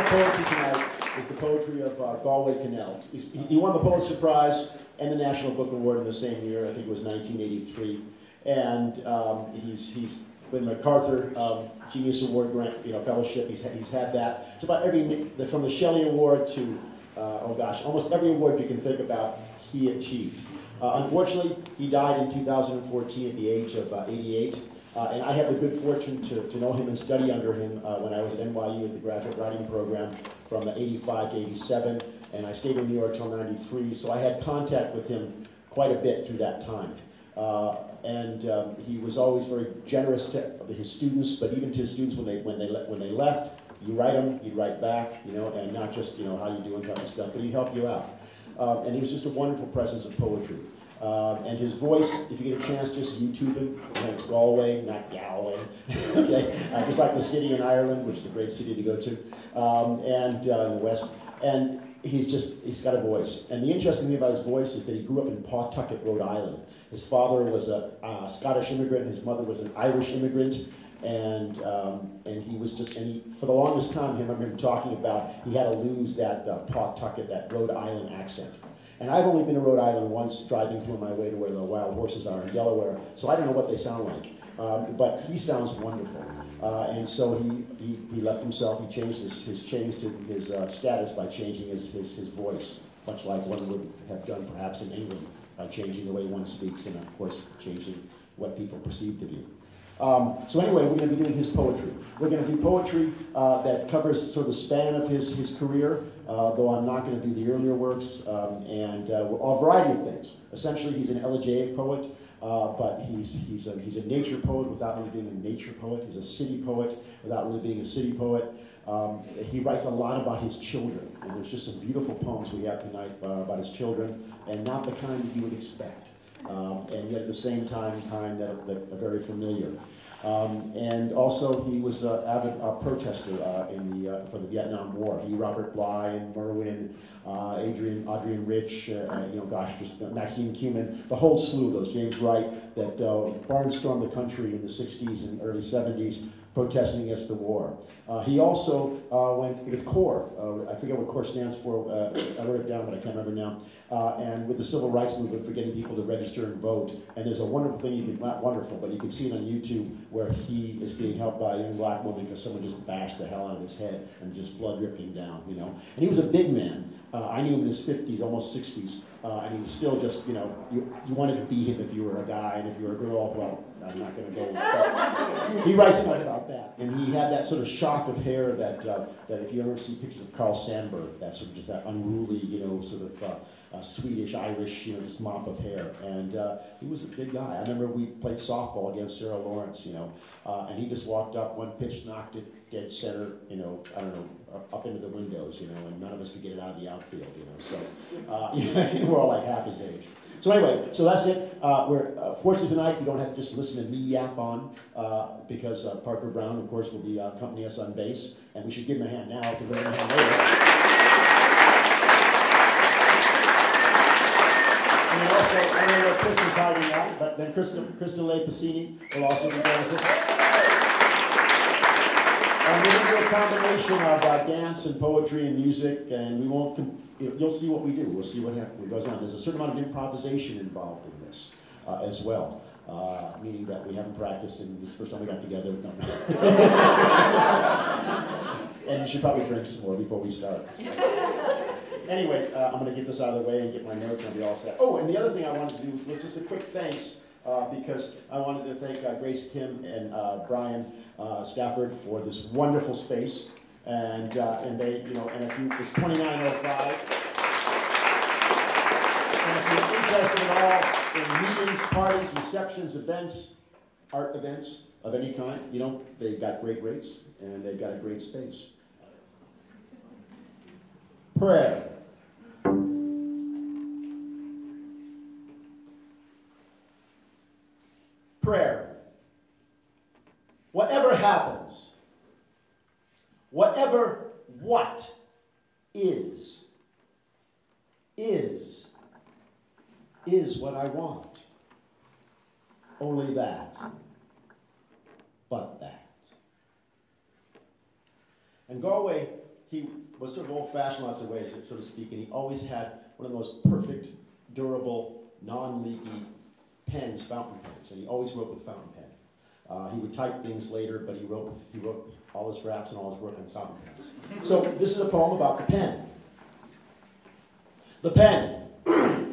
poetry tonight is the poetry of Galway Kinnell. He won the Pulitzer Prize and the National Book Award in the same year. I think it was 1983. And he's been MacArthur Genius Award grant, fellowship. He's had that. So about from the Shelley Award to almost every award you can think about, he achieved. Unfortunately, he died in 2014 at the age of 88. And I had the good fortune to know him and study under him when I was at NYU at the graduate writing program from 85 to 87. And I stayed in New York till 93, so I had contact with him quite a bit through that time. He was always very generous to his students, but even to his students when they left, you write them, he'd write back, and not just how you doing kind of stuff, but he'd help you out. And he was just a wonderful presence of poetry. And his voice, if you get a chance, just YouTube him. It's Galway, not Galway. Okay, just like the city in Ireland, which is a great city to go to, in the West. And he's got a voice. And the interesting thing about his voice is that he grew up in Pawtucket, Rhode Island. His father was a Scottish immigrant, and his mother was an Irish immigrant. And he was for the longest time, I remember him talking about he had to lose that Pawtucket, that Rhode Island accent. And I've only been to Rhode Island once, driving through on my way to where the wild horses are in Delaware, so I don't know what they sound like. But he sounds wonderful. And so he left himself, he changed his status by changing his voice, much like one would have done perhaps in England, by changing the way one speaks and, of course, changing what people perceive of you. So anyway, we're going to be doing his poetry. We're going to do poetry that covers sort of the span of his career, though I'm not going to do the earlier works, and a variety of things. Essentially, he's an elegiac poet, but he's a nature poet without really being a nature poet. He's a city poet without really being a city poet. He writes a lot about his children, and there's just some beautiful poems we have tonight about his children, and not the kind that you would expect. And yet at the same time that are very familiar. And also he was an avid protester for the Vietnam War. Robert Bly and Merwin, Adrian Rich, just Maxine Cumin, the whole slew of those, James Wright, that barnstormed the country in the 60s and early 70s, protesting against the war. He also went with CORE. I forget what CORE stands for. I wrote it down, but I can't remember now. And with the civil rights movement for getting people to register and vote. And there's a wonderful thing, not wonderful, but you can see it on YouTube where he is being helped by a young black woman because someone just bashed the hell out of his head and just blood ripping down, And he was a big man. I knew him in his 50s, almost 60s. And he was still just, you wanted to be him if you were a guy, and if you were a girl, well, I'm not going to go. But he writes about that, and he had that sort of shock of hair that if you ever see pictures of Carl Sandburg, that sort of just that unruly, sort of Swedish, Irish, just mop of hair. And he was a big guy. I remember we played softball against Sarah Lawrence, and he just walked up, one pitch, knocked it dead center, I don't know, up into the windows, and none of us could get it out of the outfield, So we're all like half his age. So anyway, so that's it. We're fortunately tonight you don't have to just listen to me yap on because Parker Brown, of course, will be accompanying us on bass, and we should give him a hand now. Give him a hand later. And also, I don't know what Krista's hiding out, but then Krista Leigh-Pasini will also be dancing. And we're going to do a combination of dance and poetry and music, and we won't. You'll see what we do. We'll see what goes on. There's a certain amount of improvisation involved in this as well, meaning that we haven't practiced, and this is the first time we got together. And you should probably drink some more before we start. Anyway, I'm going to get this out of the way and get my notes, and I'll be all set. Oh, and the other thing I wanted to do was just a quick thanks, because I wanted to thank Grace Kim and Brian Stafford for this wonderful space. And they, and if you, it's 2905. And if you're interested at all in meetings, parties, receptions, events, art events of any kind, they've got great rates and they've got a great space. Prayer. Prayer. Whatever happens, whatever what is what I want. Only that, but that. And Galway, he was sort of old-fashioned in lots of ways, so to speak, and he always had one of the most perfect, durable, non-leaky pens, fountain pens, and he always wrote with fountain pen. He would type things later, but he wrote all his drafts and all his work on fountain pens. So this is a poem about the pen. The pen.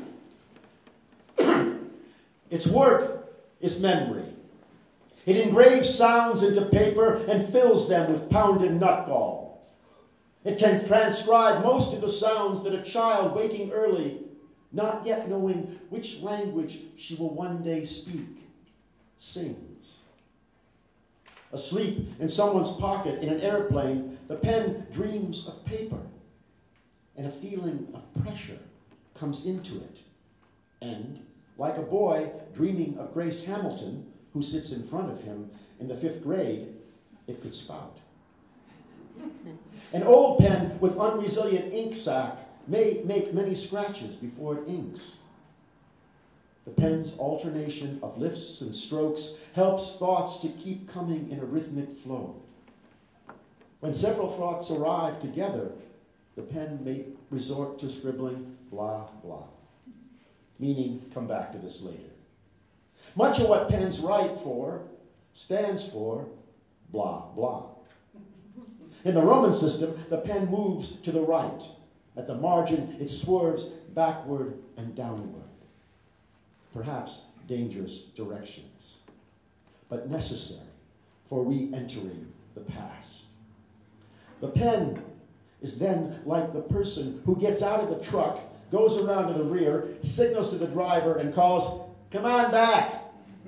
Its work is memory. It engraves sounds into paper and fills them with pounded nutgall. It can transcribe most of the sounds that a child waking early, not yet knowing which language she will one day speak, sings. Asleep in someone's pocket in an airplane, the pen dreams of paper, and a feeling of pressure comes into it. And, like a boy dreaming of Grace Hamilton, who sits in front of him in the 5th grade, it could spout. An old pen with unresilient ink sac may make many scratches before it inks. The pen's alternation of lifts and strokes helps thoughts to keep coming in a rhythmic flow. When several thoughts arrive together, the pen may resort to scribbling blah, blah, meaning come back to this later. Much of what pens write for stands for blah, blah. In the Roman system, the pen moves to the right. At the margin, it swerves backward and downward. Perhaps dangerous directions, but necessary for re-entering the past. The pen is then like the person who gets out of the truck, goes around to the rear, signals to the driver, and calls, "Come on back."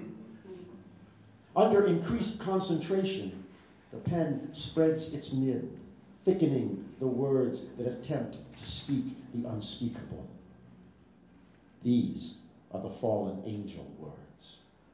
Under increased concentration, the pen spreads its nib, thickening the words that attempt to speak the unspeakable. These are the fallen angel words.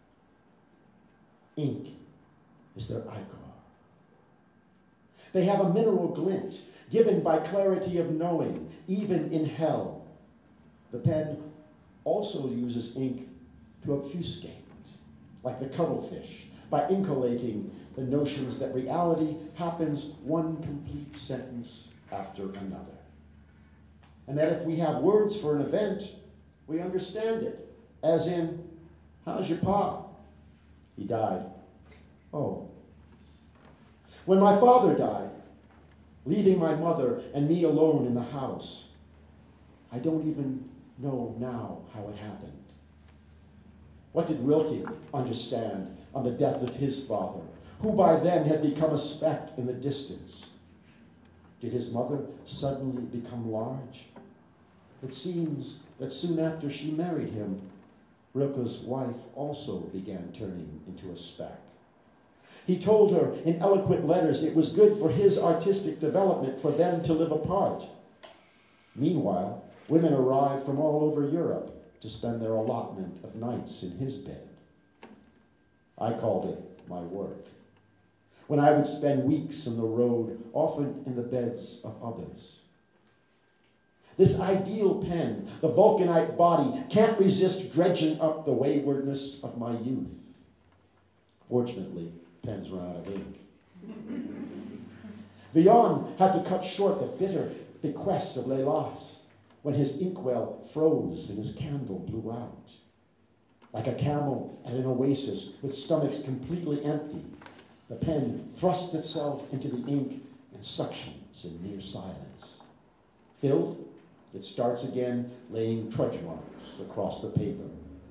Ink is their ichor. They have a mineral glint, given by clarity of knowing, even in hell. The pen also uses ink to obfuscate, like the cuttlefish, by incollating the notions that reality happens one complete sentence after another. And that if we have words for an event, we understand it. As in, "How's your pa?" "He died." "Oh." When my father died, leaving my mother and me alone in the house, I don't even know now how it happened. What did Rilke understand on the death of his father, who by then had become a speck in the distance? Did his mother suddenly become large? It seems that soon after she married him, Rilke's wife also began turning into a speck. He told her in eloquent letters it was good for his artistic development for them to live apart. Meanwhile, women arrived from all over Europe to spend their allotment of nights in his bed. I called it my work, when I would spend weeks on the road, often in the beds of others. This ideal pen, the vulcanite body, can't resist dredging up the waywardness of my youth. Fortunately, pens run out of ink. Villon had to cut short the bitter bequests of Leigh-Pasini when his inkwell froze and his candle blew out. Like a camel at an oasis with stomachs completely empty, the pen thrusts itself into the ink and suctions in near silence. Filled, it starts again, laying trudge marks across the paper.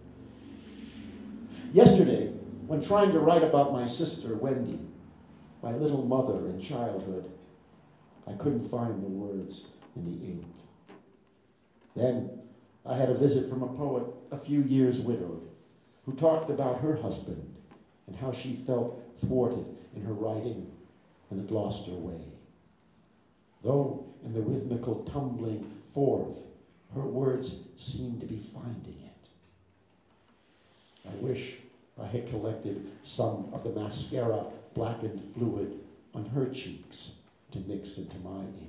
Yesterday, when trying to write about my sister, Wendy, my little mother in childhood, I couldn't find the words in the ink. Then I had a visit from a poet a few years widowed, who talked about her husband and how she felt thwarted in her writing and had lost her way. Though in the rhythmical tumbling forth, her words seemed to be finding it. I wish I had collected some of the mascara blackened fluid on her cheeks to mix into my ink.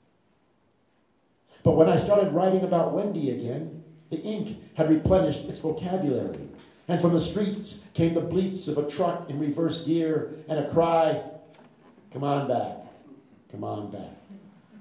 But when I started writing about Wendy again, the ink had replenished its vocabulary, and from the streets came the bleats of a truck in reverse gear and a cry, "Come on back, come on back."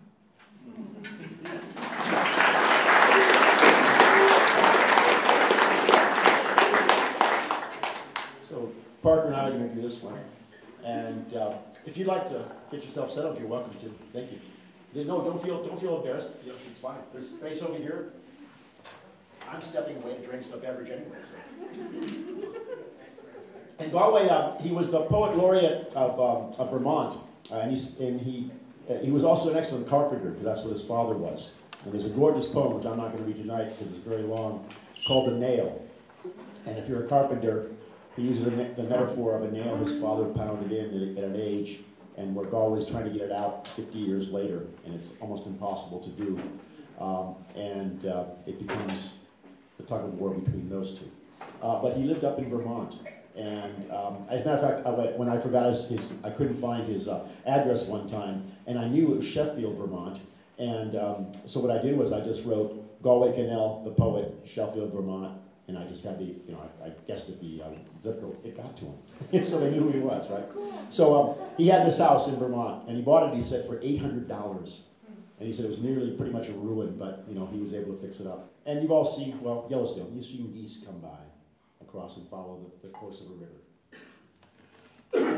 So Parker and I are going to do this one. And if you'd like to get yourself settled, you're welcome to. Thank you. No, don't feel embarrassed. It's fine. There's space over here. I'm stepping away to drink some beverage anyway. So. In Galway, he was the poet laureate of Vermont, and he was also an excellent carpenter, because that's what his father was. And there's a gorgeous poem, which I'm not going to read tonight because it's very long. It's called The Nail. And if you're a carpenter, he uses the metaphor of a nail his father pounded in at an age, and where Galway's trying to get it out 50 years later, and it's almost impossible to do. It becomes the tug of war between those two. But he lived up in Vermont. And as a matter of fact, when I forgot I couldn't find his address one time, and I knew it was Sheffield, Vermont. And so what I did was I just wrote Galway Kinnell, the poet, Sheffield, Vermont, and I just had I guessed at the zip code. It got to him, so they knew who he was, right? So he had this house in Vermont, and he bought it, he said, for $800. And he said it was nearly pretty much a ruin, but he was able to fix it up. And you've all seen, well, Yellowstone, you've seen geese come by across and follow the course of a river.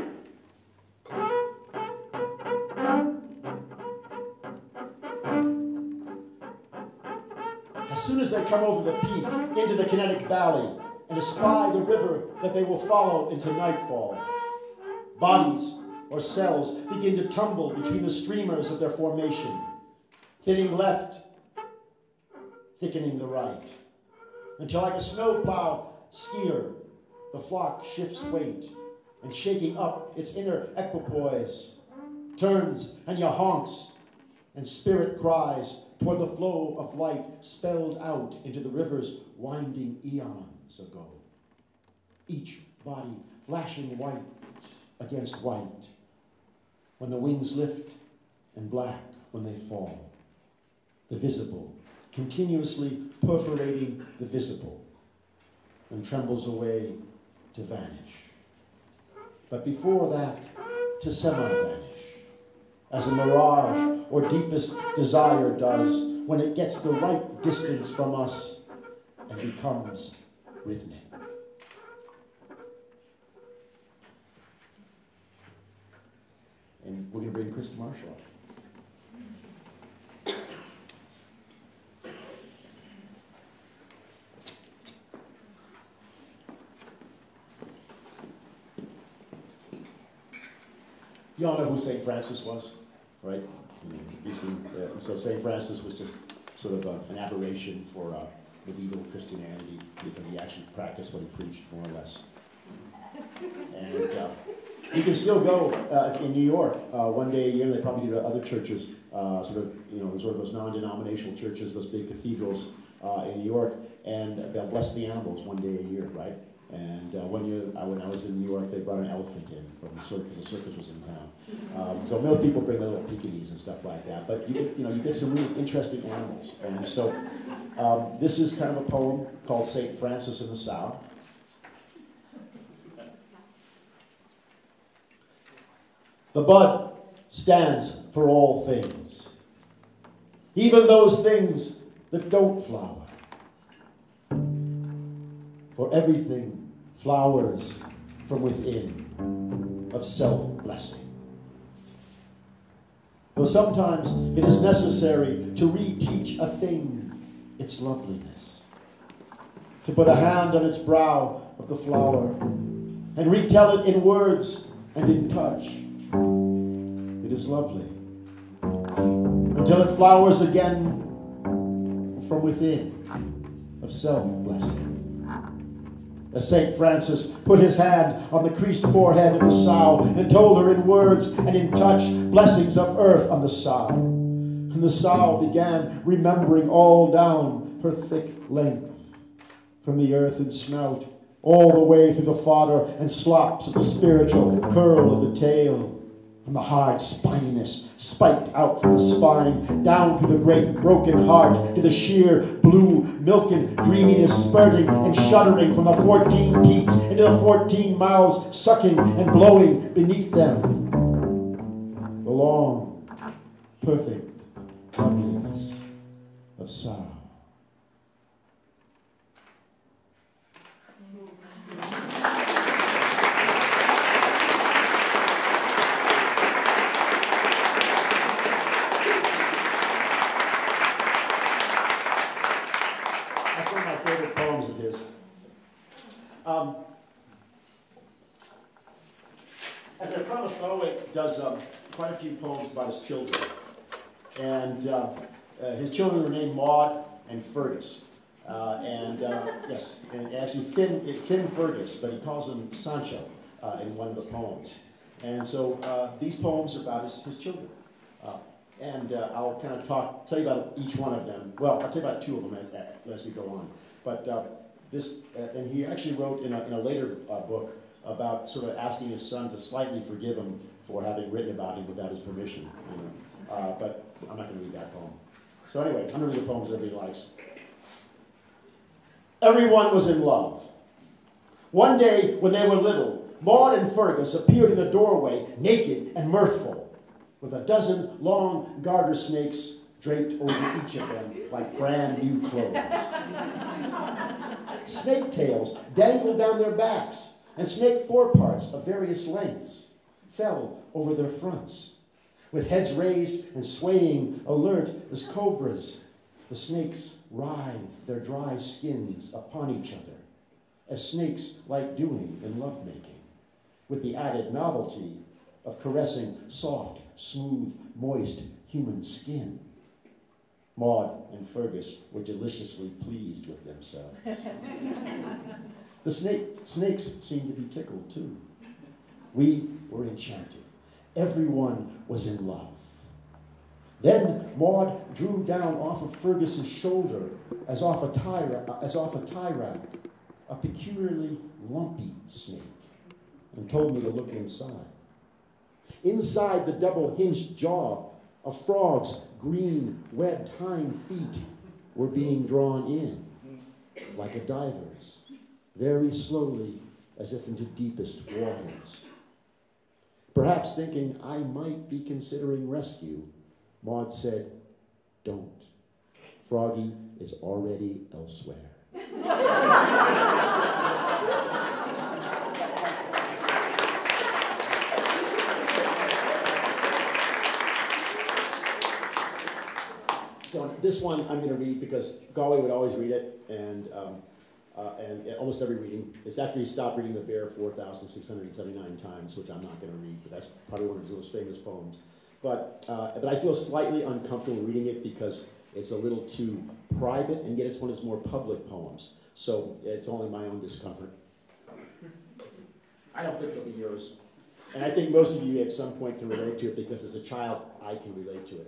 As soon as they come over the peak into the Kinetic Valley and espy the river that they will follow into nightfall, bodies or cells begin to tumble between the streamers of their formation, thinning left, thickening the right, until like a snowplow skier, the flock shifts weight, and shaking up its inner equipoise, turns and honks, and spirit cries toward the flow of light spelled out into the river's winding eons ago. Each body flashing white against white, when the wings lift, and black when they fall. The visible, continuously perforating the visible, and trembles away to vanish. But before that, to semi-vanish, as a mirage or deepest desire does when it gets the right distance from us and becomes rhythmic. And we're going to bring Krista Marshall up. You all know who St. Francis was, right? So St. Francis was just sort of an aberration for medieval Christianity, because he actually practiced what he preached, more or less. And you can still go in New York one day a year. They probably do to other churches, sort of those non-denominational churches, those big cathedrals in New York, and they'll bless the animals one day a year, right? And one year, when I was in New York, they brought an elephant in from the circus. The circus was in town. So most people bring their little Pekingese and stuff like that. But you get some really interesting animals. And so this is kind of a poem called St. Francis in the Sow. The bud stands for all things, even those things that don't flower. For everything flowers from within of self-blessing. Though sometimes it is necessary to reteach a thing its loveliness, to put a hand on its brow of the flower and retell it in words and in touch. It is lovely until it flowers again from within of self-blessing. As St. Francis put his hand on the creased forehead of the sow and told her in words and in touch blessings of earth on the sow. And the sow began remembering all down her thick length, from the earth and snout, all the way through the fodder and slops of the spiritual curl of the tail, from the hard spininess spiked out from the spine, down through the great broken heart, to the sheer blue milken dreaminess spurting and shuddering from the 14 teats into the 14 mouths sucking and blowing beneath them. The long, perfect, lovely of sorrow. That's one of my favorite poems of his. As I promised, Galway does quite a few poems about his children. And his children were named Maud and Fergus. Yes, and actually Finn Fergus, but he calls him Sancho in one of the poems. And so these poems are about his children. I'll kind of tell you about each one of them. Well, I'll tell you about two of them as we go on. But and he actually wrote in a later book about sort of asking his son to slightly forgive him for having written about him without his permission. You know. But I'm not going to read that poem. So anyway, I'm going to read the poems everybody likes. Everyone was in love. One day, when they were little, Maud and Fergus appeared in the doorway, naked and mirthful, with a dozen long garter snakes draped over each of them like brand new clothes. Snake tails dangled down their backs, and snake foreparts of various lengths fell over their fronts. With heads raised and swaying, alert as cobras, the snakes writhed their dry skins upon each other, as snakes like doing in lovemaking, with the added novelty of caressing soft, smooth, moist human skin. Maud and Fergus were deliciously pleased with themselves. The snakes seemed to be tickled too. We were enchanted. Everyone was in love. Then Maud drew down off of Fergus's shoulder as off a tie rack, a peculiarly lumpy snake, and told me to look inside. Inside the double-hinged jaw, a frog's green, webbed hind feet were being drawn in, like a diver's, very slowly, as if into deepest waters. Perhaps thinking I might be considering rescue, Maud said, "Don't. Froggy is already elsewhere." So this one I'm going to read because Galway would always read it, and almost every reading. It's after he stopped reading The Bear 4,679 times, which I'm not going to read, but that's probably one of his most famous poems. But I feel slightly uncomfortable reading it because it's a little too private, and yet it's one of his more public poems. So it's only my own discomfort. I don't think it'll be yours. And I think most of you at some point can relate to it because as a child, I can relate to it.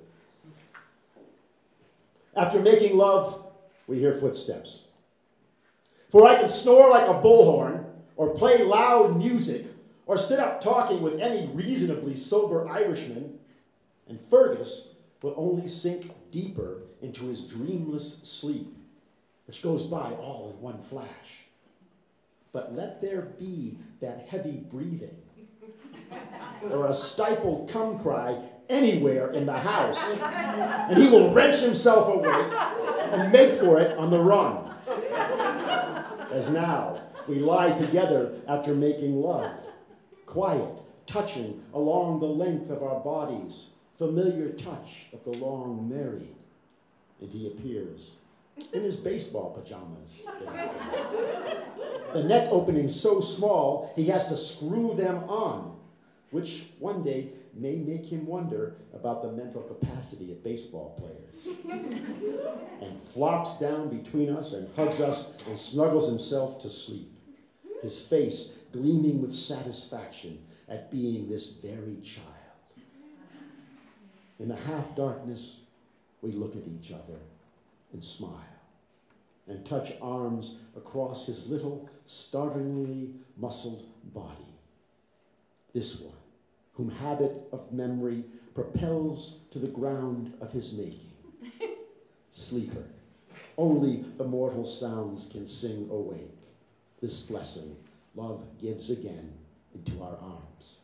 After making love, we hear footsteps. For I can snore like a bullhorn, or play loud music, or sit up talking with any reasonably sober Irishman, and Fergus will only sink deeper into his dreamless sleep, which goes by all in one flash. But let there be that heavy breathing, or a stifled cum cry anywhere in the house, and he will wrench himself awake and make for it on the run. As now, we lie together after making love, quiet, touching along the length of our bodies, familiar touch of the long married, and he appears in his baseball pajamas. The neck opening so small, he has to screw them on, which one day may make him wonder about the mental capacity of baseball players. And flops down between us and hugs us and snuggles himself to sleep, his face gleaming with satisfaction at being this very child. In the half-darkness, we look at each other and smile and touch arms across his little, startlingly muscled body. This one, whom habit of memory propels to the ground of his making. Sleeper, only the mortal sounds can sing awake. This blessing love gives again into our arms.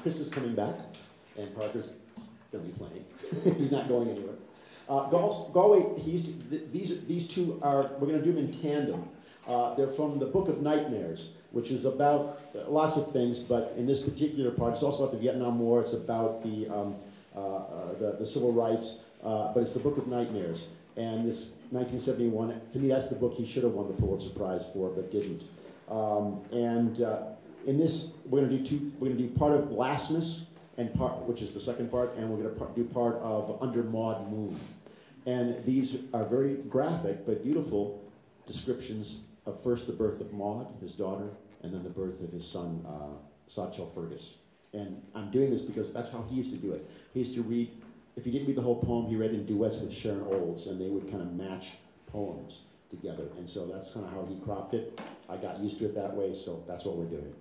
Krista's coming back, and Parker's going to be playing. He's not going anywhere. Galway, these two are, we're going to do them in tandem. They're from the Book of Nightmares, which is about lots of things, but in this particular part, it's also about the Vietnam War, it's about the civil rights, but it's the Book of Nightmares. And this 1971, to me, that's the book he should have won the Pulitzer Prize for, but didn't. In this, we're going to do part of Blasphemous, and part, which is the second part, and we're going to do part of Under Maud Moon. And these are very graphic but beautiful descriptions of first the birth of Maud, his daughter, and then the birth of his son, Satchel Fergus. And I'm doing this because that's how he used to do it. He used to read, if he didn't read the whole poem, he read in duets with Sharon Olds, and they would kind of match poems together. And so that's kind of how he cropped it. I got used to it that way, so that's what we're doing.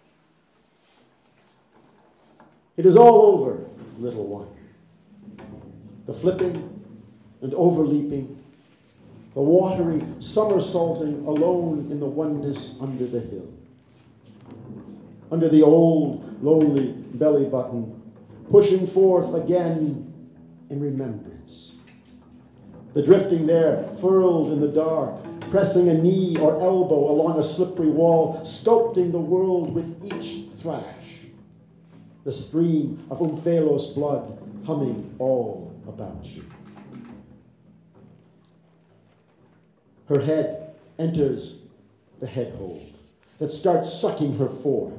It is all over, little one. The flipping and overleaping, the watery somersaulting alone in the oneness under the hill. Under the old, lonely belly button, pushing forth again in remembrance. The drifting there, furled in the dark, pressing a knee or elbow along a slippery wall, sculpting the world with each thrash. The stream of Umfelo's blood humming all about you. Her head enters the head hold that starts sucking her forth.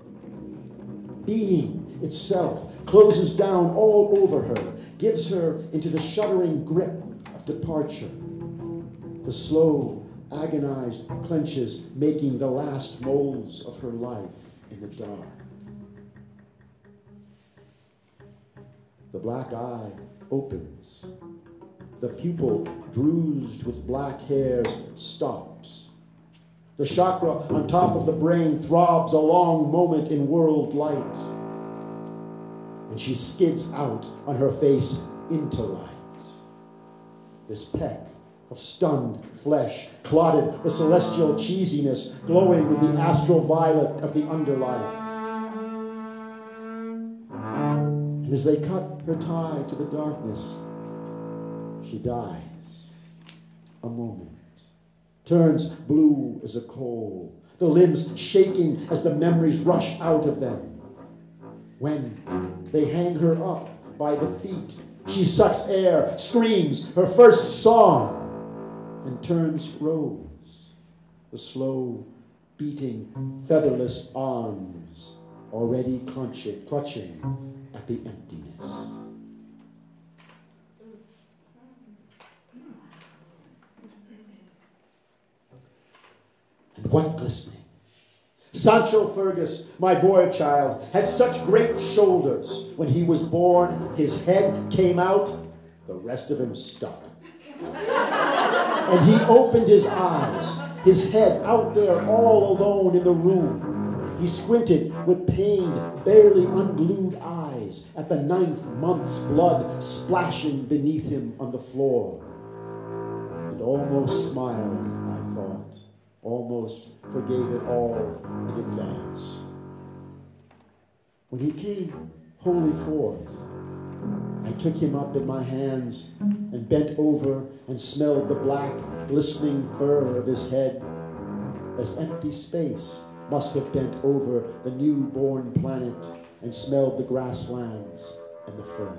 Being itself closes down all over her, gives her into the shuddering grip of departure. The slow, agonized clenches making the last molds of her life in the dark. The black eye opens. The pupil, bruised with black hairs, stops. The chakra on top of the brain throbs a long moment in world light. And she skids out on her face into light. This peck of stunned flesh, clotted with celestial cheesiness, glowing with the astral violet of the underlife. And as they cut her tie to the darkness, she dies. A moment. Turns blue as a coal. The limbs shaking as the memories rush out of them. When they hang her up by the feet, she sucks air, screams her first song, and turns rose. The slow, beating, featherless arms already clutching at the emptiness. And what glistening! Sancho Fergus, my boy child, had such great shoulders. When he was born, his head came out, the rest of him stuck. And he opened his eyes, his head out there all alone in the room. He squinted with pained, barely unglued eyes at the 9th month's blood splashing beneath him on the floor. And almost smiled, I thought. Almost forgave it all in advance. When he came wholly forth, I took him up in my hands and bent over and smelled the black, glistening fur of his head, as empty space must have bent over the newborn planet and smelled the grasslands and the ferns.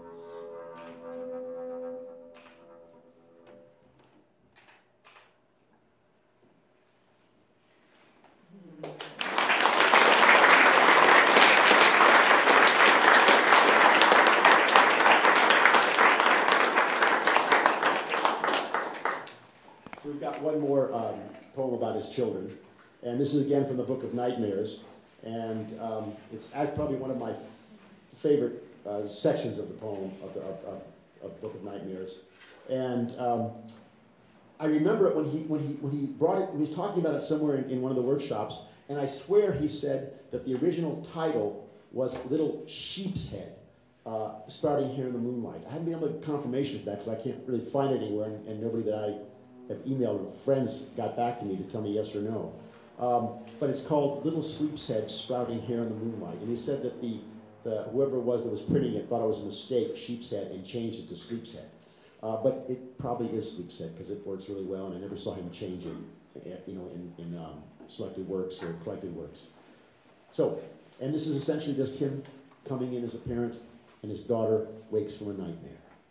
One more poem about his children, and this is again from the Book of Nightmares, and it's probably one of my favorite sections of the poem of Book of Nightmares. And I remember it when he brought it. He was talking about it somewhere in one of the workshops, and I swear he said that the original title was Little Sheep's Head, Sprouting Here in the Moonlight. I haven't been able to get confirmation of that because I can't really find it anywhere, and nobody that I have emailed or friends got back to me to tell me yes or no. But it's called Little Sleep's Head Sprouting Here in the Moonlight. And he said that the whoever it was that was printing it thought it was a mistake, sheep's head, and changed it to sleep's head. But it probably is sleep's head because it works really well, and I never saw him change it, in selected works or collected works. So, and this is essentially just him coming in as a parent, and his daughter wakes from a nightmare.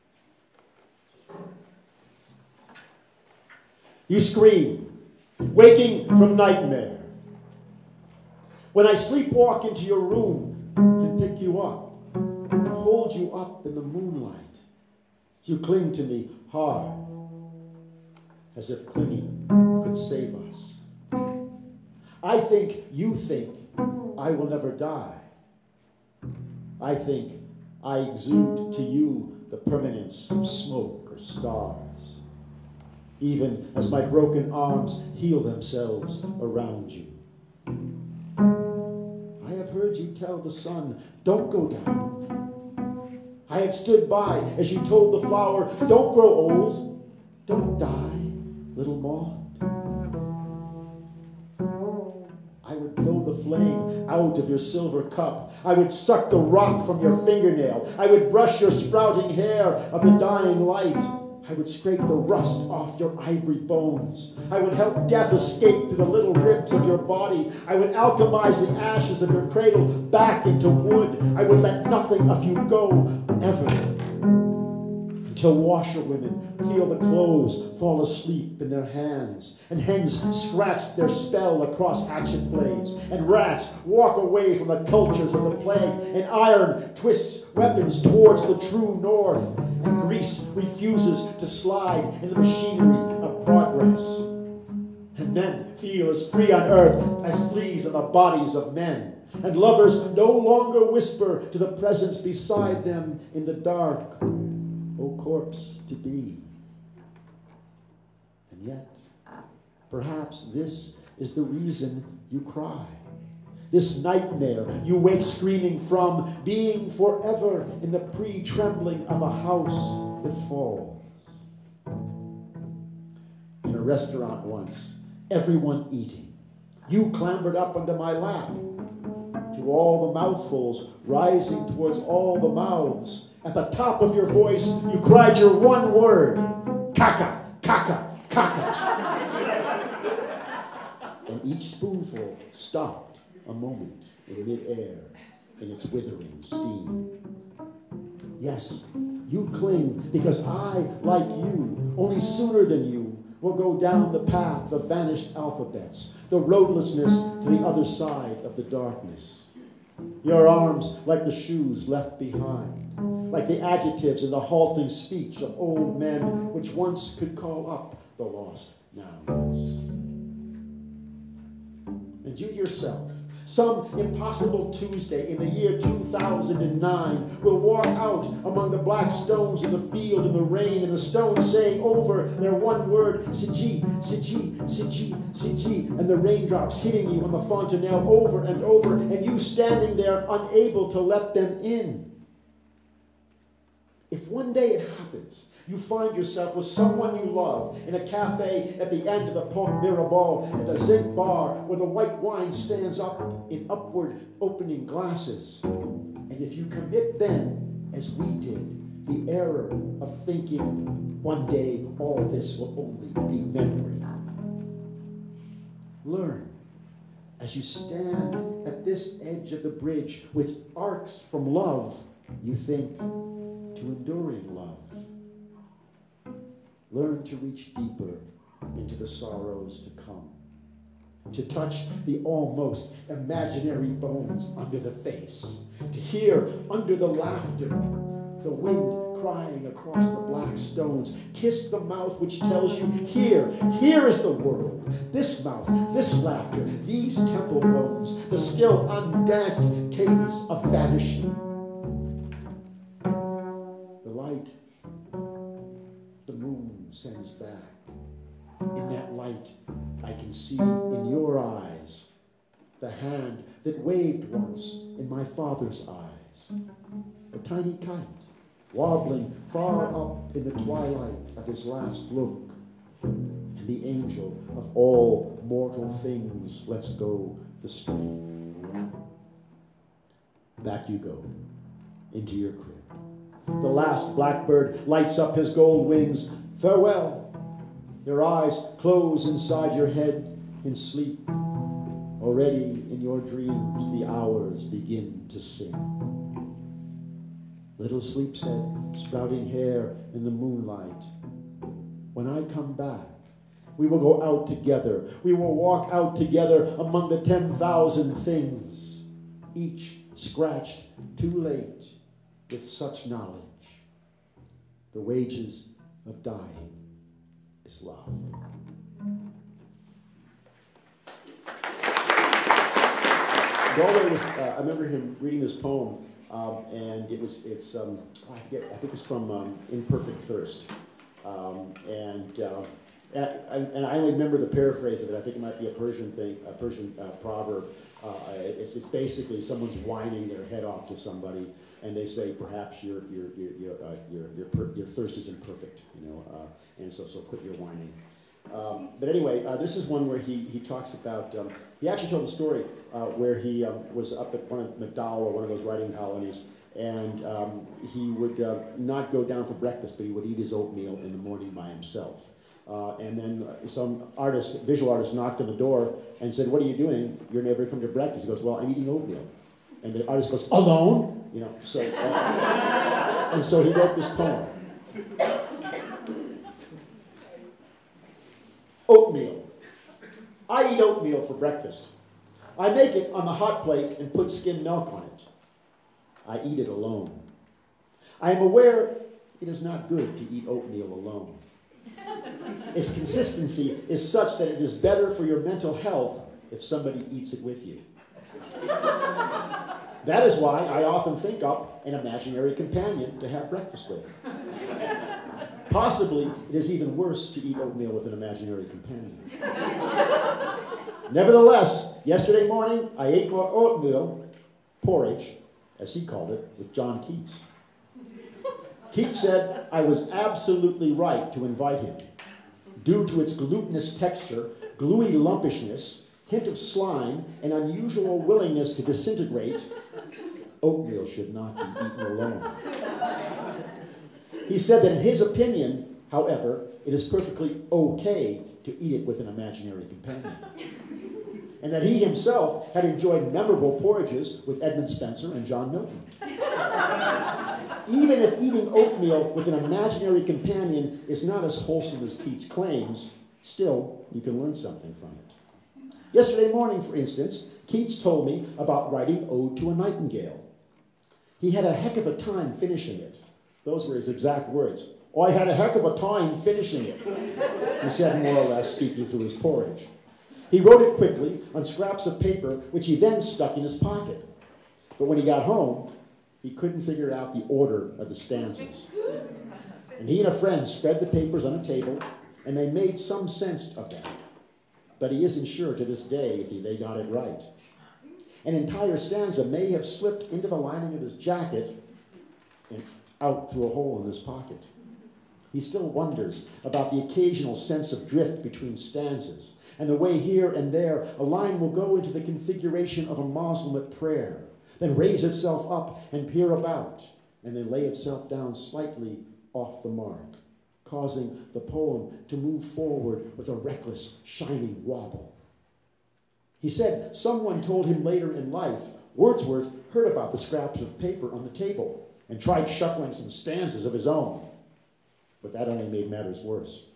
You scream, waking from nightmare. When I sleepwalk into your room and pick you up, and hold you up in the moonlight, you cling to me hard, as if clinging could save us. I think you think I will never die. I think I exude to you the permanence of smoke or stars, even as my broken arms heal themselves around you. I have heard you tell the sun, don't go down. I have stood by as you told the flower, don't grow old, don't die, little moth. I would blow the flame out of your silver cup. I would suck the rock from your fingernail. I would brush your sprouting hair of the dying light. I would scrape the rust off your ivory bones. I would help death escape through the little ribs of your body. I would alchemize the ashes of your cradle back into wood. I would let nothing of you go, ever. Until washerwomen feel the clothes fall asleep in their hands, and hens scratch their spell across hatchet blades, and rats walk away from the cultures of the plague, and iron twists weapons towards the true north, and grease refuses to slide in the machinery of progress. And men feel as free on earth as fleas on the bodies of men, and lovers no longer whisper to the presence beside them in the dark, O corpse to be. And yet, perhaps this is the reason you cry. This nightmare you wake screaming from, being forever in the pre-trembling of a house that falls. In a restaurant once, everyone eating, you clambered up onto my lap, to all the mouthfuls rising towards all the mouths. At the top of your voice, you cried your one word, caca, caca, caca. And each spoonful stopped a moment in midair in its withering steam. Yes, you cling because I, like you, only sooner than you, will go down the path of vanished alphabets, the roadlessness to the other side of the darkness. Your arms like the shoes left behind, like the adjectives in the halting speech of old men which once could call up the lost nouns. And you yourself, some impossible Tuesday in the year 2009, will walk out among the black stones in the field in the rain, and the stones saying over their one word, Siji, Siji, Siji, Siji, and the raindrops hitting you on the fontanelle over and over, and you standing there unable to let them in. If one day it happens, you find yourself with someone you love in a cafe at the end of the Pont Mirabeau, at a zinc bar where the white wine stands up in upward opening glasses. And if you commit then, as we did, the error of thinking one day all this will only be memory, learn as you stand at this edge of the bridge with arcs from love, you think to enduring love. Learn to reach deeper into the sorrows to come, to touch the almost imaginary bones under the face, to hear under the laughter the wind crying across the black stones. Kiss the mouth which tells you, here is the world. This mouth, this laughter, these temple bones, the still undanced cadence of vanishing. The light the moon sends back. In that light, I can see in your eyes the hand that waved once in my father's eyes. A tiny kite, wobbling far up in the twilight of his last look. And the angel of all mortal things lets go the string. back you go, into your crib. The last blackbird lights up his gold wings. Farewell. Your eyes close inside your head in sleep. Already in your dreams the hours begin to sing. Little sleepshead, sprouting hair in the moonlight. When I come back, we will go out together. We will walk out together among the 10,000 things, each scratched too late with such knowledge. The wages of dying is love. Galway was, I remember him reading this poem, and I think it's from Imperfect Thirst. And I only remember the paraphrase of it. I think it might be a Persian thing, a Persian proverb. It's basically someone's whining their head off to somebody, and they say, perhaps your thirst is imperfect, and so quit your whining. But anyway, this is one where he talks about. He actually told a story where he was up at one of McDowell or one of those writing colonies, and he would not go down for breakfast, but he would eat his oatmeal in the morning by himself. And then some visual artist knocked on the door and said, "What are you doing? You're never come to breakfast." He goes, "Well, I'm eating oatmeal." And the artist goes, "Alone?" So and so he wrote this poem. Oatmeal. I eat oatmeal for breakfast. I make it on the hot plate and put skim milk on it. I eat it alone. I am aware it is not good to eat oatmeal alone. Its consistency is such that it is better for your mental health if somebody eats it with you. That is why I often think up an imaginary companion to have breakfast with. Possibly, it is even worse to eat oatmeal with an imaginary companion. Nevertheless, yesterday morning, I ate more oatmeal, porridge, as he called it, with John Keats. Keats said I was absolutely right to invite him. Due to its glutinous texture, gluey lumpishness, hint of slime, and unusual willingness to disintegrate, oatmeal should not be eaten alone. He said that in his opinion, however, it is perfectly okay to eat it with an imaginary companion. And that he himself had enjoyed memorable porridges with Edmund Spenser and John Milton. Even if eating oatmeal with an imaginary companion is not as wholesome as Keats claims, still, you can learn something from it. Yesterday morning, for instance, Keats told me about writing Ode to a Nightingale. He had a heck of a time finishing it. Those were his exact words. "Oh, I had a heck of a time finishing it," he said, more or less, speaking through his porridge. He wrote it quickly on scraps of paper, which he then stuck in his pocket. But when he got home, he couldn't figure out the order of the stanzas. And he and a friend spread the papers on a table, and they made some sense of them. But he isn't sure to this day if they got it right. An entire stanza may have slipped into the lining of his jacket and out through a hole in his pocket. He still wonders about the occasional sense of drift between stanzas, and the way here and there a line will go into the configuration of a Moslem at prayer, then raise itself up and peer about, and then lay itself down slightly off the mark, causing the poem to move forward with a reckless, shining wobble. He said someone told him later in life Wordsworth heard about the scraps of paper on the table and tried shuffling some stanzas of his own. But that only made matters worse.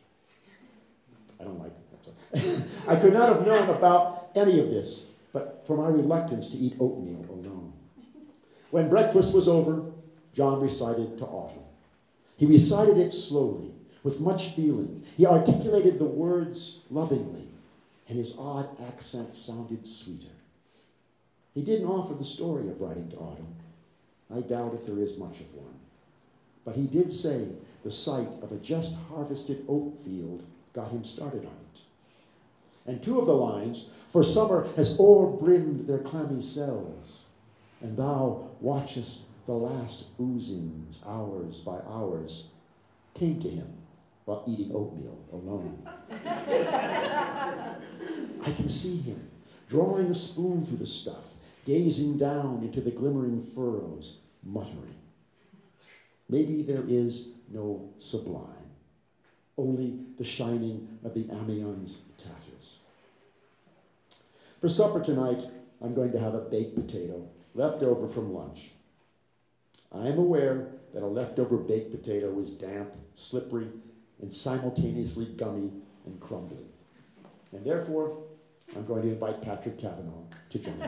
I don't like it. I could not have known about any of this, but for my reluctance to eat oatmeal alone. When breakfast was over, John recited to Autumn. He recited it slowly, with much feeling. He articulated the words lovingly, and his odd accent sounded sweeter. He didn't offer the story of writing to Autumn. I doubt if there is much of one. But he did say the sight of a just harvested oat field got him started on it. And two of the lines, "For summer has o'erbrimmed their clammy cells, and thou watchest the last oozings hours by hours," came to him while eating oatmeal alone. I can see him drawing a spoon through the stuff, gazing down into the glimmering furrows, muttering. Maybe there is no sublime, only the shining of the Amion's tatters. For supper tonight, I'm going to have a baked potato left over from lunch. I am aware that a leftover baked potato is damp, slippery, and simultaneously gummy and crumbly. And therefore, I'm going to invite Patrick Cavanaugh to join me.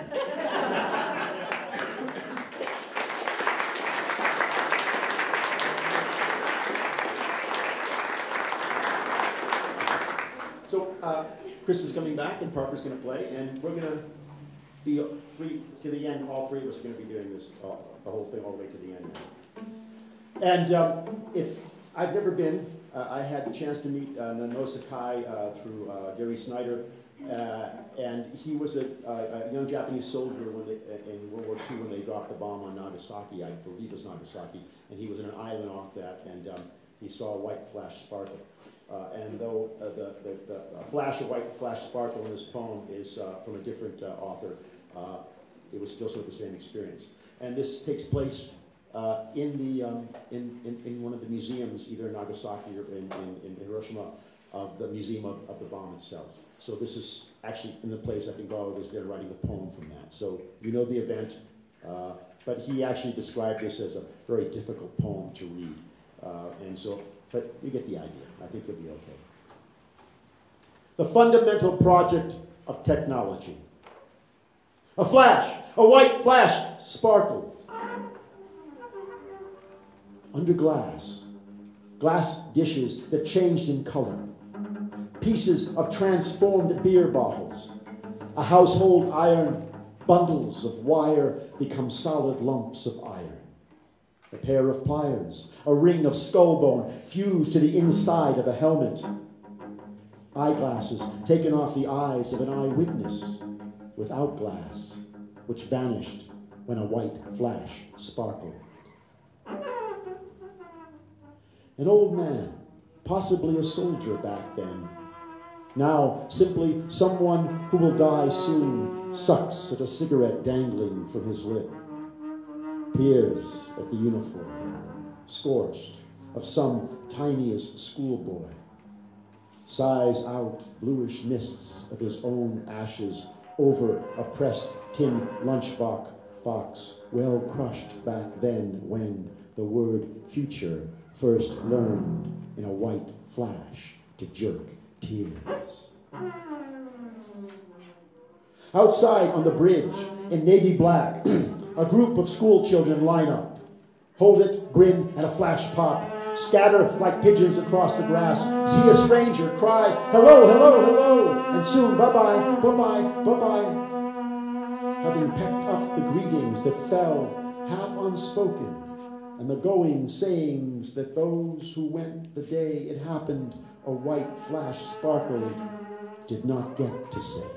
So, Krista's coming back and Parker's going to play, and we're going to be three to the end. All three of us are going to be doing this, the whole thing all the way to the end now. And if I've never been, I had the chance to meet Nano Sakai through Gary Snyder, and he was a young Japanese soldier when in World War II when they dropped the bomb on Nagasaki. I believe it was Nagasaki, and he was in an island off that, and he saw a white flash sparkle. And though the flash of white flash sparkle in this poem is from a different author, it was still sort of the same experience. And this takes place in one of the museums, either in Nagasaki or in Hiroshima, of the museum of the bomb itself. So this is actually in the place, I think Galway was there writing the poem from that. So you know the event, but he actually described this as a very difficult poem to read. But you get the idea. I think you'll be okay. The fundamental project of technology. A flash, a white flash sparkled. Under glass dishes that changed in color, pieces of transformed beer bottles, a household iron, bundles of wire become solid lumps of iron. A pair of pliers, a ring of skull bone fused to the inside of a helmet. Eyeglasses taken off the eyes of an eyewitness without glass, which vanished when a white flash sparkled. An old man, possibly a soldier back then, now simply someone who will die soon, sucks at a cigarette dangling from his lip. Peers at the uniform, scorched, of some tiniest schoolboy, sighs out bluish mists of his own ashes over a pressed tin lunchbox, well crushed back then when the word future first learned in a white flash to jerk tears. Outside on the bridge, in navy black, a group of school children line up. Hold it, grin, and a flash pop. Scatter like pigeons across the grass. See a stranger, cry, hello, hello, hello, and soon bye-bye, bye-bye, bye-bye. Having pecked up the greetings that fell half unspoken, and the going sayings that those who went the day it happened, a white flash sparkled, did not get to say.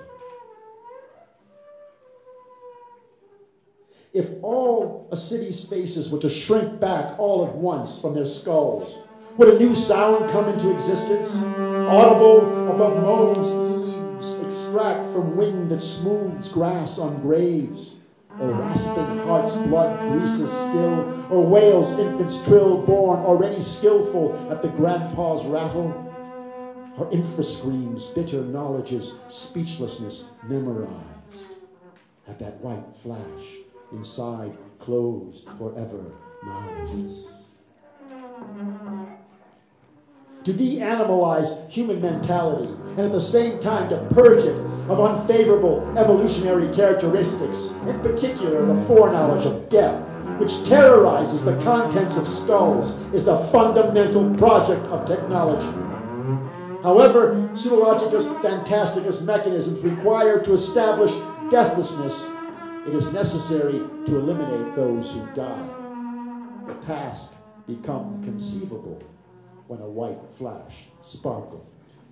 If all a city's faces were to shrink back all at once from their skulls, would a new sound come into existence? Audible above moan's eaves, extract from wind that smooths grass on graves, or rasping heart's blood greases still, or wails infant's trill born already skillful at the grandpa's rattle, or infra-screams bitter knowledge's speechlessness memorized at that white flash inside closed forever mouths. To de-animalize human mentality and at the same time to purge it of unfavorable evolutionary characteristics, in particular the foreknowledge of death, which terrorizes the contents of skulls, is the fundamental project of technology. However, pseudologicus fantasticus mechanisms require to establish deathlessness, it is necessary to eliminate those who die. The task becomes conceivable when a white flash sparkled.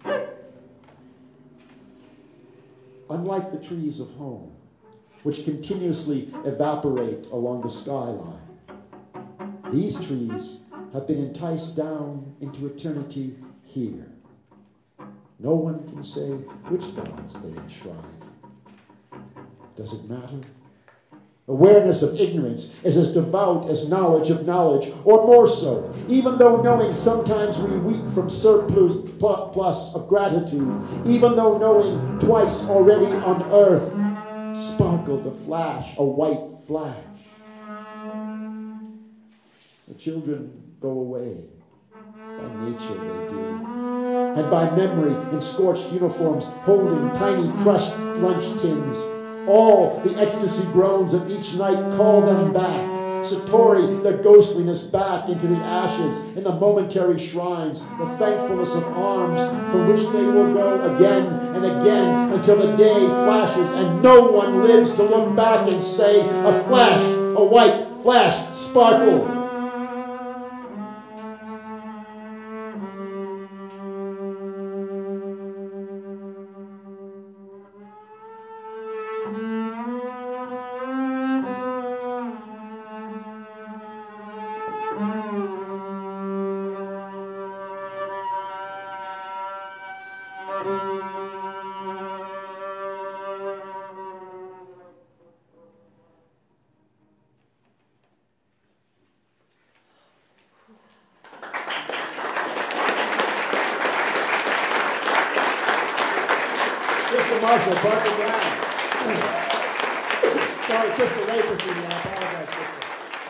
Unlike the trees of home, which continuously evaporate along the skyline, these trees have been enticed down into eternity here. No one can say which gods they enshrine. Does it matter? Awareness of ignorance is as devout as knowledge of knowledge, or more so, even though knowing sometimes we weep from surplus of gratitude, even though knowing twice already on earth sparkled a flash, a white flash. The children go away. By nature they do. And by memory in scorched uniforms, holding tiny crushed lunch tins. All the ecstasy groans of each night call them back. Satori their ghostliness back into the ashes, in the momentary shrines, the thankfulness of arms from which they will go again and again until the day flashes and no one lives to look back and say, a flash, a white flash, sparkle. Marshall, Barker Brown. Sorry, Krista, Leigh-Pasini, I apologize, Krista.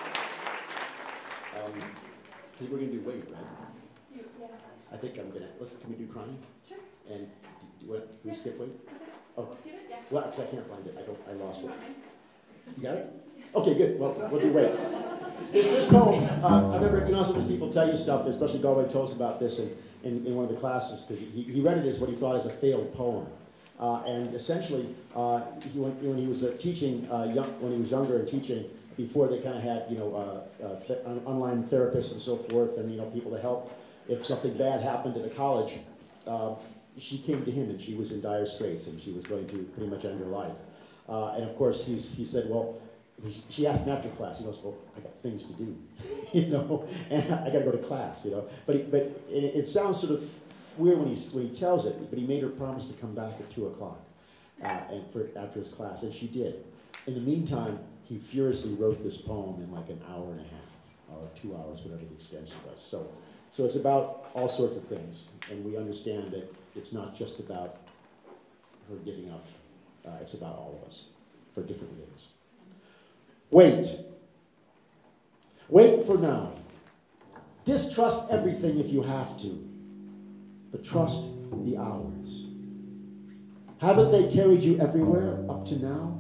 I think we're going to do wait, right? Yeah. I think I'm going to, can we do crying? Sure. And can we skip wait? Oh. We'll skip it, yeah. Well, because I can't find it. I lost it. You got it? Okay, good. Well, we'll do wait. This poem, I remember, sometimes people tell you stuff, especially Galway told us about this in one of the classes, because he read it as what he thought as a failed poem. And essentially, when he was teaching, when he was younger and teaching, before they kind of had, online therapists and so forth, and people to help if something bad happened at a college, she came to him and she was in dire straits and she was going to pretty much end her life. And of course, he said, well, she asked him after class. He goes, well, I got things to do, and I got to go to class, But it sounds sort of weird when he tells it, but he made her promise to come back at 2 o'clock after his class, and she did. In the meantime, he furiously wrote this poem in like an hour and a half, or 2 hours, whatever the extension was. So it's about all sorts of things, and we understand that it's not just about her giving up. It's about all of us for different reasons. Wait. Wait for now. Distrust everything if you have to, but trust the hours. Haven't they carried you everywhere up to now?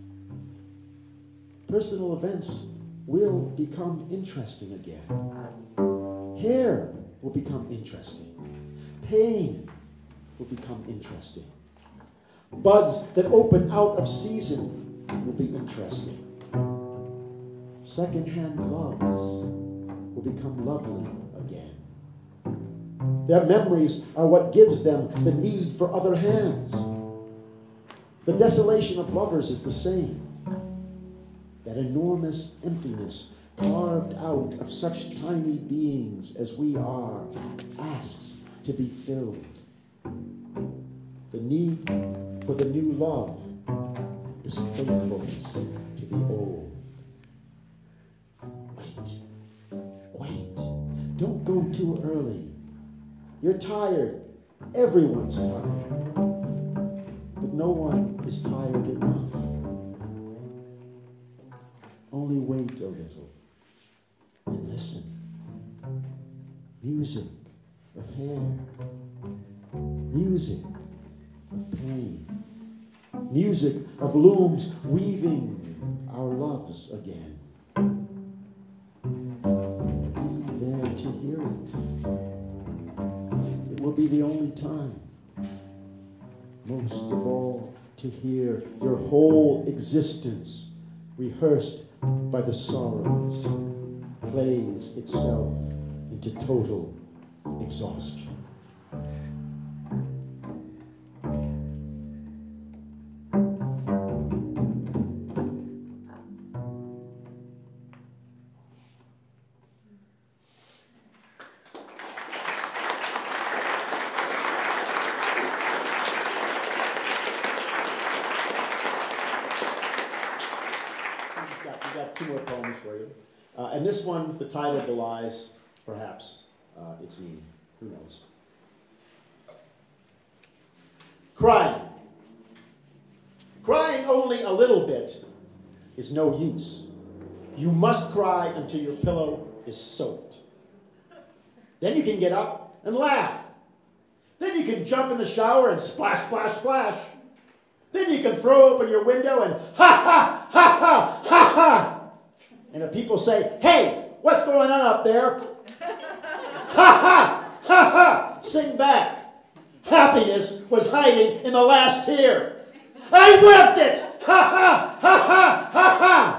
Personal events will become interesting again. Hair will become interesting. Pain will become interesting. Buds that open out of season will be interesting. Second-hand gloves will become lovely again. Their memories are what gives them the need for other hands. The desolation of lovers is the same. That enormous emptiness carved out of such tiny beings as we are asks to be filled. The need for the new love is faithfulness to the old. Wait. Don't go too early. You're tired. Everyone's tired. But no one is tired enough. Only wait a little and listen. Music of hair. Music of pain. Music of looms weaving our loves again. Be there to hear it. It will be the only time. Most of all, to hear your whole existence rehearsed by the sorrows plays itself into total exhaustion. two more poems for you. And this one, the title belies, perhaps, its meaning. Who knows? Crying. Crying only a little bit is no use. You must cry until your pillow is soaked. Then you can get up and laugh. Then you can jump in the shower and splash, splash, splash. Then you can throw open your window and ha, ha, ha, ha, ha, ha. And if people say, hey, what's going on up there? Ha, ha, ha, ha. Sing back. Happiness was hiding in the last tear. I wept it. Ha, ha, ha, ha, ha, ha.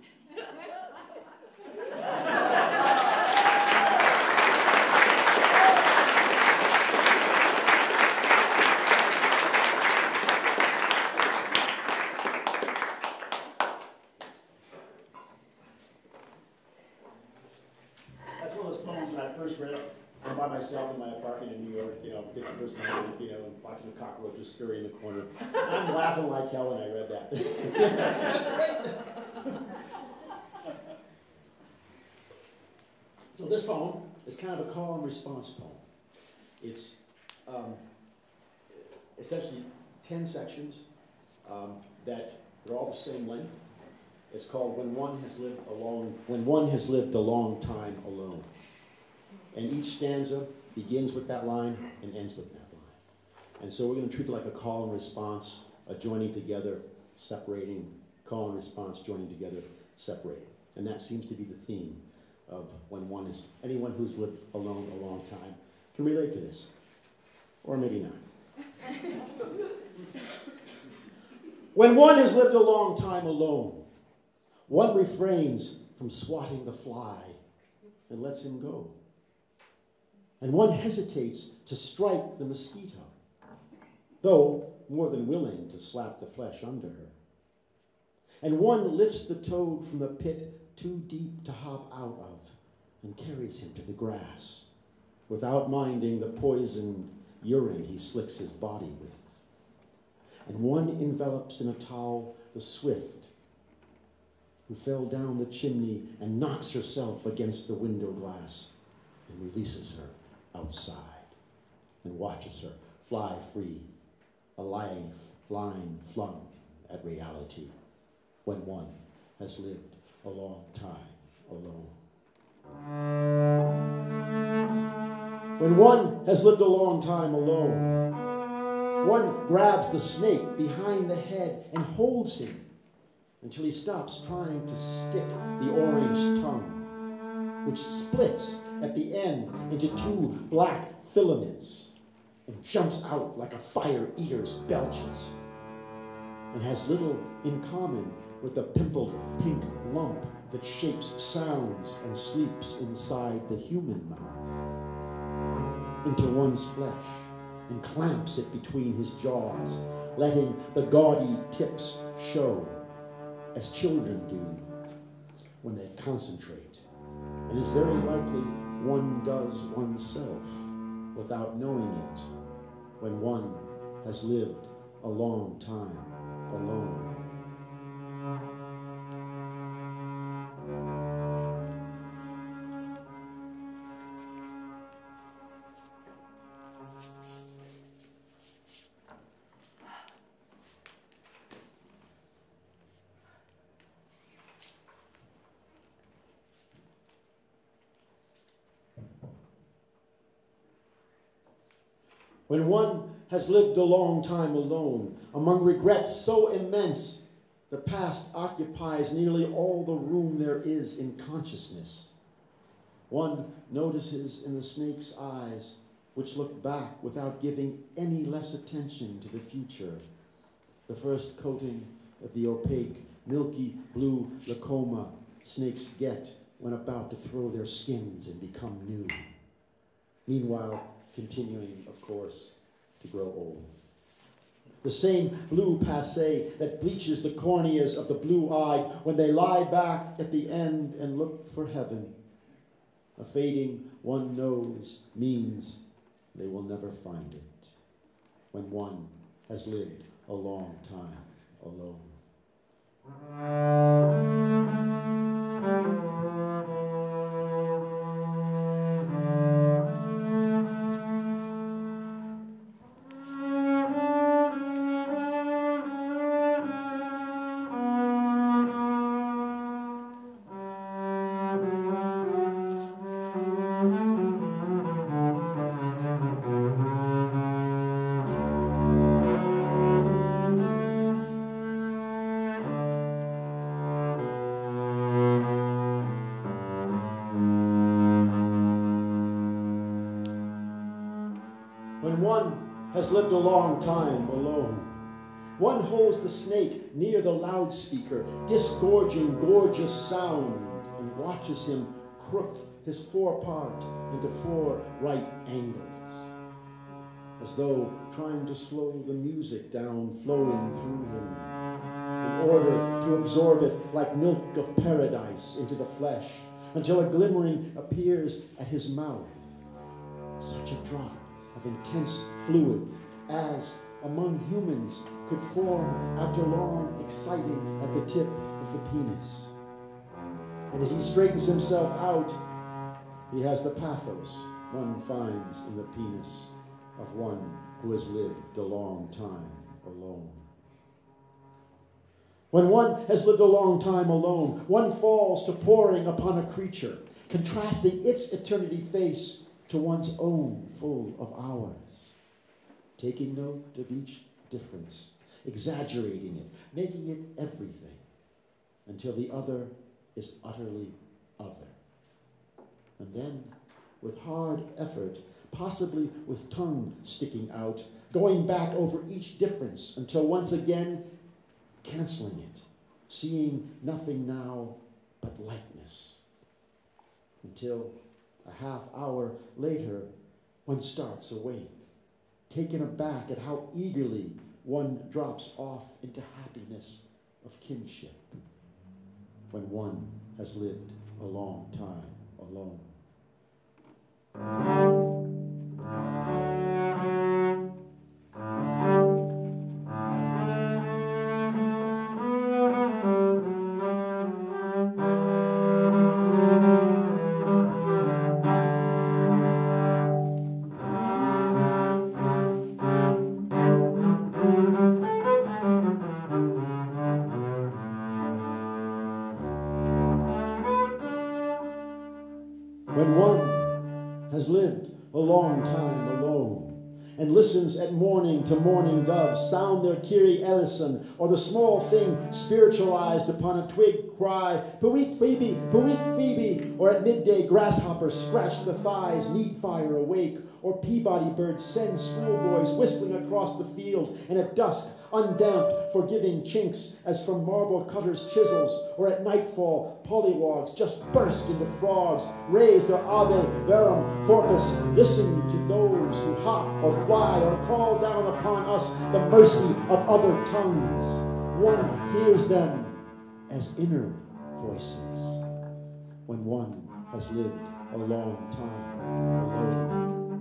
That's one of those poems when I first read it. I'm by myself in my apartment in New York, 51st night, and watching the cockroaches scurry in the corner. I'm laughing like hell when I read that. So this poem is kind of a call and response poem. It's essentially 10 sections that are all the same length. It's called When One Has Lived a Long Time Alone. And each stanza begins with that line and ends with that line. And so we're going to treat it like a call and response, a joining together, separating, call and response, joining together, separating. And that seems to be the theme of anyone who's lived alone a long time can relate to this. Or maybe not. When one has lived a long time alone, one refrains from swatting the fly and lets him go. And one hesitates to strike the mosquito, though more than willing to slap the flesh under her. And one lifts the toad from the pit too deep to hop out of and carries him to the grass, without minding the poisoned urine he slicks his body with. And one envelops in a towel the swift who fell down the chimney and knocks herself against the window glass and releases her outside and watches her fly free, a line flung at reality, when one has lived a long time alone. When one has lived a long time alone, one grabs the snake behind the head and holds him until he stops trying to stick the orange tongue, which splits at the end into two black filaments and jumps out like a fire eater's belches, and has little in common with the pimpled pink lump that shapes sounds and sleeps inside the human mouth into one's flesh and clamps it between his jaws, letting the gaudy tips show, as children do when they concentrate, and is very likely one does oneself without knowing it when one has lived a long time alone. When one has lived a long time alone, among regrets so immense, the past occupies nearly all the room there is in consciousness. One notices in the snake's eyes, which look back without giving any less attention to the future, the first coating of the opaque, milky blue lacoma snakes get when about to throw their skins and become new. Meanwhile, continuing, of course, to grow old. The same blue passé that bleaches the corneas of the blue-eyed when they lie back at the end and look for heaven. A fading one knows means they will never find it when one has lived a long time alone. has lived a long time alone. One holds the snake near the loudspeaker, disgorging gorgeous sound, and watches him crook his forepart into 4 right angles, as though trying to slow the music down flowing through him, in order to absorb it like milk of paradise into the flesh, until a glimmering appears at his mouth, such a drop of intense fluid as, among humans, could form after long exciting at the tip of the penis. And as he straightens himself out, he has the pathos one finds in the penis of one who has lived a long time alone. When one has lived a long time alone, one falls to poring upon a creature, contrasting its eternity face to one's own full of hours, taking note of each difference, exaggerating it, making it everything, until the other is utterly other. And then, with hard effort, possibly with tongue sticking out, going back over each difference until once again canceling it, seeing nothing now but likeness. Until a half hour later, one starts awake, taken aback at how eagerly one drops off into happiness of kinship when one has lived a long time alone. When one has lived a long time alone and listens at morning to mourning doves sound their Kyrie eleison, or the small thing spiritualized upon a twig cry, "Peweet Phoebe, Peweet Phoebe," or at midday grasshoppers scratch the thighs, need fire awake, or Peabody birds send schoolboys whistling across the field, and at dusk, undamped, forgiving chinks as from marble cutters' chisels, or at nightfall, pollywogs just burst into frogs, raise their Ave Verum Corpus, listen to those who hop or fly or call down upon us the mercy of other tongues. One hears them as inner voices when one has lived a long time alone.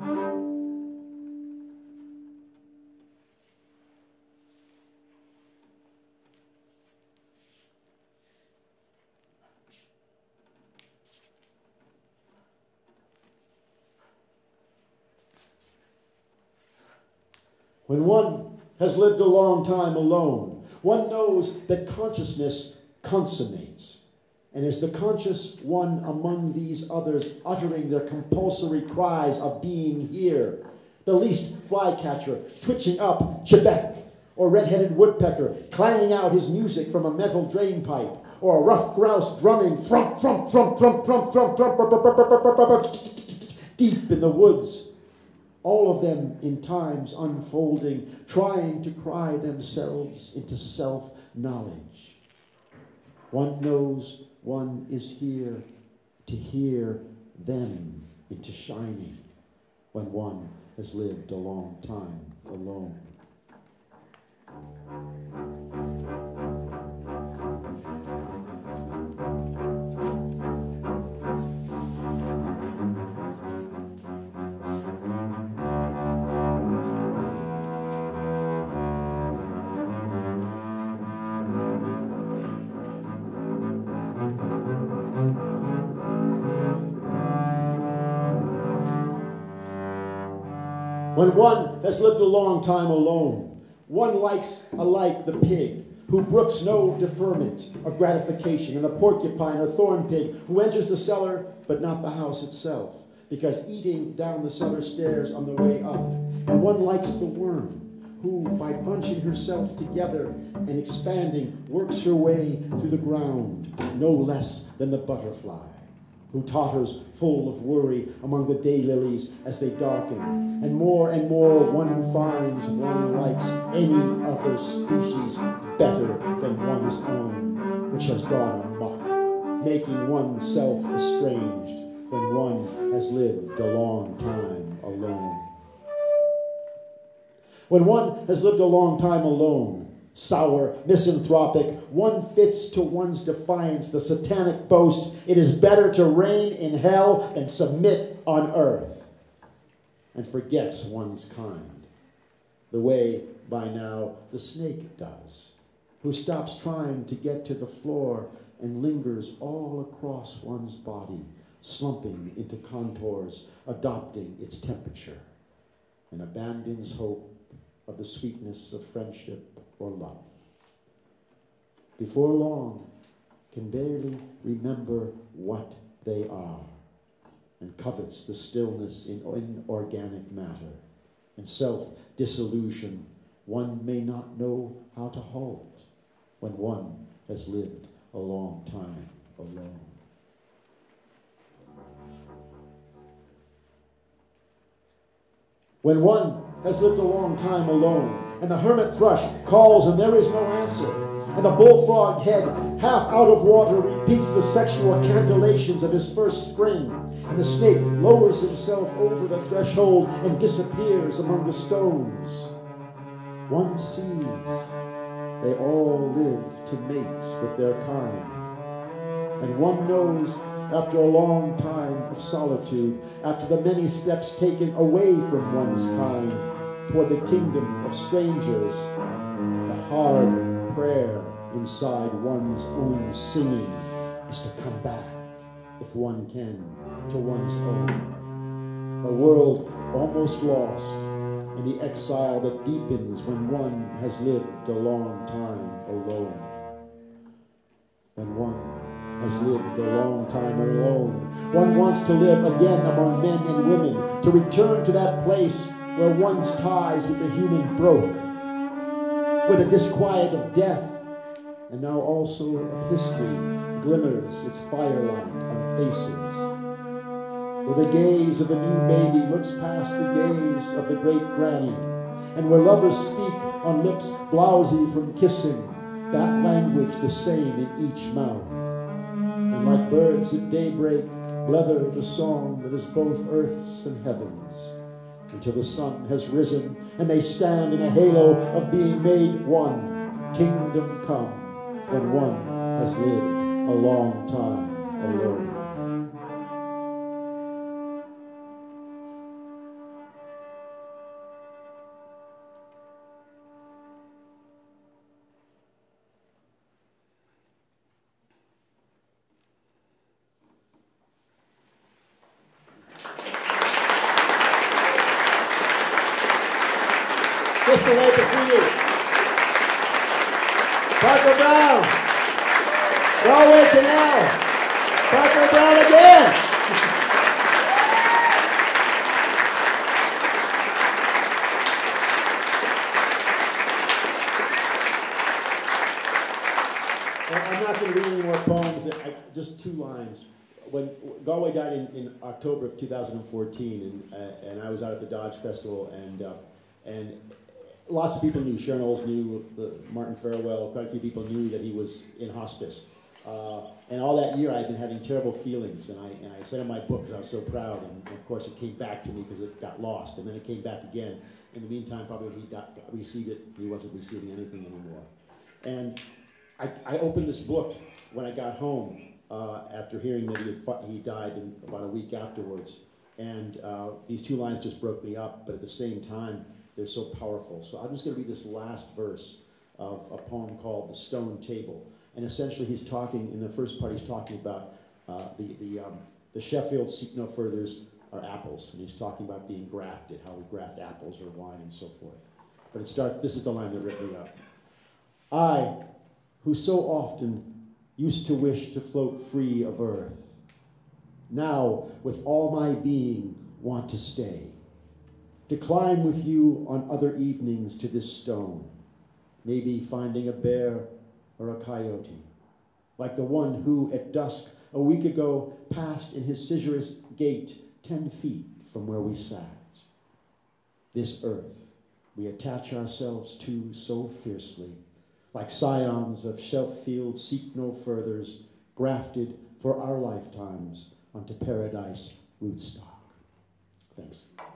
When one has lived a long time alone, one knows that consciousness consummates, and is the conscious one among these others uttering their compulsory cries of being here, the least flycatcher twitching up Chebec, or red-headed woodpecker clanging out his music from a metal drain pipe, or a rough grouse drumming thump, thump, thump, thump, thump, thump, thump, deep in the woods. All of them in times unfolding, trying to cry themselves into self-knowledge. One knows one is here to hear them into shining when one has lived a long time alone. When one has lived a long time alone, one likes alike the pig, who brooks no deferment of gratification, and the porcupine or thorn pig, who enters the cellar but not the house itself, because eating down the cellar stairs on the way up. And one likes the worm, who, by bunching herself together and expanding, works her way through the ground, no less than the butterfly. who totters full of worry among the daylilies as they darken. And more one finds one likes any other species better than one's own, which has gone amok, making oneself estranged when one has lived a long time alone. When one has lived a long time alone, sour, misanthropic, one fits to one's defiance the satanic boast, it is better to reign in hell than submit on earth, and forgets one's kind, the way, by now, the snake does, who stops trying to get to the floor and lingers all across one's body, slumping into contours, adopting its temperature, and abandons hope of the sweetness of friendship or love. Before long, can barely remember what they are, and covets the stillness in inorganic matter, and self-dissolution one may not know how to hold when one has lived a long time alone. When one has lived a long time alone, and the hermit thrush calls and there is no answer, and the bullfrog head, half out of water, repeats the sexual cantillations of his first spring, and the snake lowers himself over the threshold and disappears among the stones. One sees they all live to mate with their kind, and one knows after a long time of solitude, after the many steps taken away from one's kind toward the kingdom of strangers, the hard prayer inside one's own singing is to come back, if one can, to one's own. A world almost lost, and the exile that deepens when one has lived a long time alone. When one has lived a long time alone, one wants to live again among men and women, to return to that place where one's ties with the human broke, where the disquiet of death, and now also of history, glimmers its firelight on faces, where the gaze of a new baby looks past the gaze of the great granny, and where lovers speak on lips blowsy from kissing, that language the same in each mouth. And like birds at daybreak, blether the song that is both earth's and heaven's, until the sun has risen, and they stand in a halo of being made one, kingdom come, when one has lived a long time alone. Krista, Leigh-Pasini, Parker Brown, Galway Kinnell, Parker Brown again. I'm not going to read any more poems, just two lines. When Galway died in October of 2014, and I was out at the Dodge Festival, and lots of people knew. Sharon Olds knew, Martin Farewell, quite a few people knew that he was in hospice. And all that year I'd been having terrible feelings, and I said in my book because I was so proud, and of course it came back to me because it got lost, and then it came back again. In the meantime, probably when he received it, he wasn't receiving anything anymore. And I opened this book when I got home after hearing that he died about a week afterwards, and these two lines just broke me up, but at the same time, they're so powerful. So I'm just going to read this last verse of a poem called The Stone Table. And essentially he's talking, in the first part he's talking about the Sheffield seek no furthers are apples. And he's talking about being grafted, how we graft apples or wine and so forth. But it starts, this is the line that ripped me up. I, who so often used to wish to float free of earth, now with all my being want to stay, to climb with you on other evenings to this stone, maybe finding a bear or a coyote, like the one who at dusk a week ago passed in his scissorious gait 10 feet from where we sat. This earth we attach ourselves to so fiercely, like scions of shelf-field seek no furthers, grafted for our lifetimes onto paradise rootstock. Thanks.